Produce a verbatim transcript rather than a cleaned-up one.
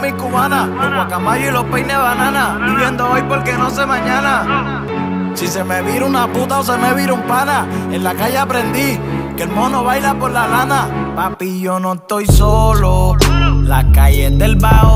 Mi cubana, los guacamayos y los peines banana, viviendo hoy porque no sé mañana. Si se me vira una puta o se me vira un pana, en la calle aprendí que el mono baila por la lana. Papi, yo no estoy solo, la calle es del bajo.